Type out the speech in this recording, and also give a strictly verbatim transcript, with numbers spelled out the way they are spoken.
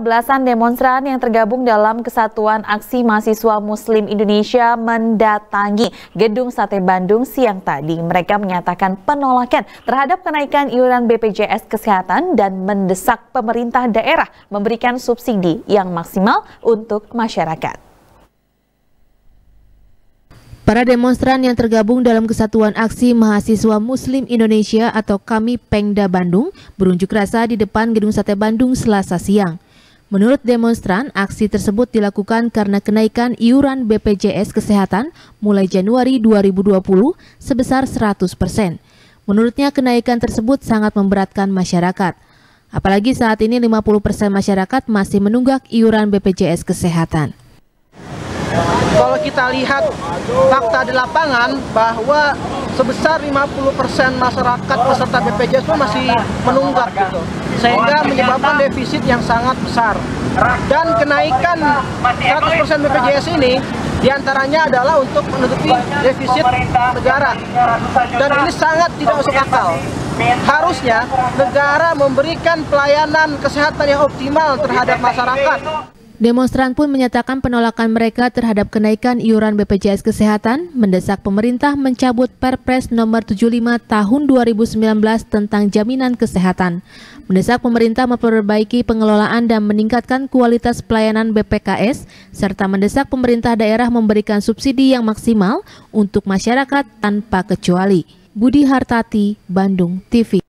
belasan demonstran yang tergabung dalam Kesatuan Aksi Mahasiswa Muslim Indonesia mendatangi Gedung Sate Bandung siang tadi. Mereka menyatakan penolakan terhadap kenaikan iuran B P J S Kesehatan dan mendesak pemerintah daerah memberikan subsidi yang maksimal untuk masyarakat. Para demonstran yang tergabung dalam Kesatuan Aksi Mahasiswa Muslim Indonesia atau KAMI Pengda Bandung berunjuk rasa di depan Gedung Sate Bandung Selasa siang. Menurut demonstran, aksi tersebut dilakukan karena kenaikan iuran B P J S Kesehatan mulai Januari dua ribu dua puluh sebesar seratus persen. Menurutnya kenaikan tersebut sangat memberatkan masyarakat. Apalagi saat ini lima puluh persen masyarakat masih menunggak iuran B P J S Kesehatan. Kalau kita lihat fakta di lapangan bahwa sebesar lima puluh persen masyarakat peserta B P J S itu masih menunggak gitu, sehingga menyebabkan defisit yang sangat besar. Dan kenaikan seratus persen B P J S ini diantaranya adalah untuk menutupi defisit negara, dan ini sangat tidak masuk akal. Harusnya negara memberikan pelayanan kesehatan yang optimal terhadap masyarakat. Demonstran pun menyatakan penolakan mereka terhadap kenaikan iuran B P J S Kesehatan, mendesak pemerintah mencabut Perpres nomor tujuh puluh lima tahun dua ribu sembilan belas tentang jaminan kesehatan, mendesak pemerintah memperbaiki pengelolaan dan meningkatkan kualitas pelayanan B P K S, serta mendesak pemerintah daerah memberikan subsidi yang maksimal untuk masyarakat tanpa kecuali. Budi Hartati, Bandung T V.